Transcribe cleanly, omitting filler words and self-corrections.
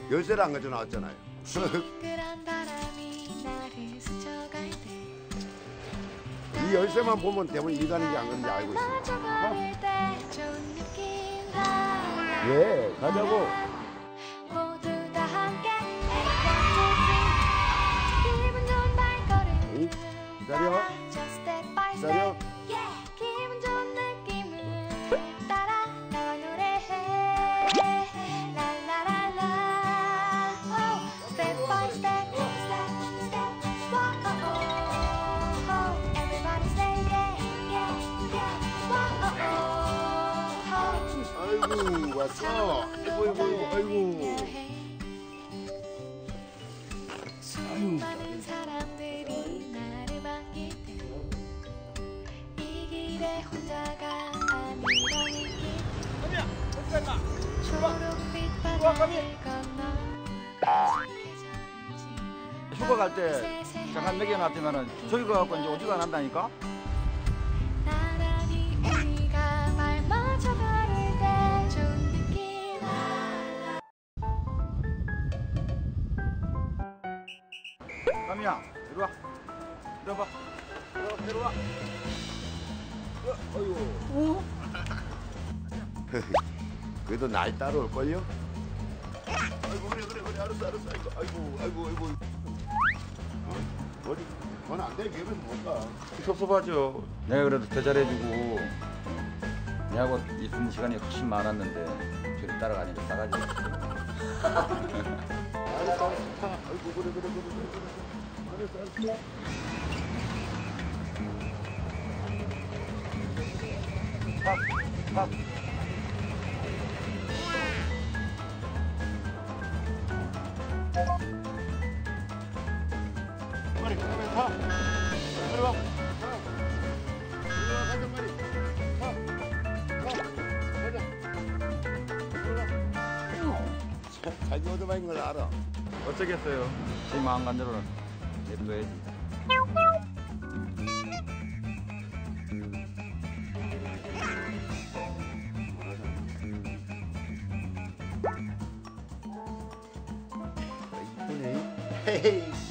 열쇠를 안 가져 나왔잖아요. 이 열쇠만 보면 대부분 일 가는 게 안 가는지 알고 있습니다. 예, 가자고. 기다려. 기다려. 아이고 왔어. 아이고 아이고 아이고. 사람들이 나를 반기대 이 길에 혼자가 아니란 느낌. 까미야 어디 갔나? 초록빛 바다를 건너 휴가 갈 때 잠깐 먹여놨더면은 저기 가갖고 이제 오지도 않는다니까? 나란히 우리가 말마저 다를 때 좋은 느낌. 까미야 이리 와. 이리 와봐. 이리 와. 어이구. 그래도 날 따라올걸요? 아이고 그래 알았어 아이고 어디 그건 안 돼. 걔는 못 가. 섭섭하죠. 내가 그래도 더 잘해주고 내하고 있는 시간이 훨씬 많았는데 저리 따라가니까 싸가지 없어. 알았어 아이고 그래 알았어 밥. 빨리 타. 빨리 와. 가자 빨리. 가자. 자기 오토바이인 걸 알아. 어쩌겠어요. 제 마음 간대로는 내려야지. 이쁘네. 헤이.